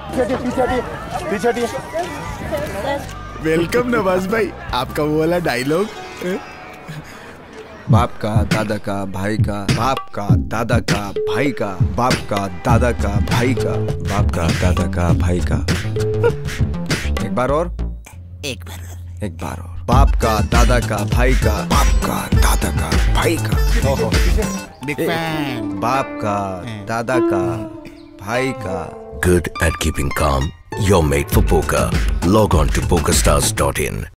पीछे वेलकम नवाज भाई, आपका वो वाला डायलॉग। बाप का दादा का भाई का, बाप का दादा का भाई का, बाप का दादा का भाई का, बाप का दादा का भाई का। एक बार और। बाप का दादा का भाई का, बाप का दादा का भाई का। Big fan. बाप का दादा का भाई का। Good at keeping calm. You're made for poker. Log on to pokerstars.in.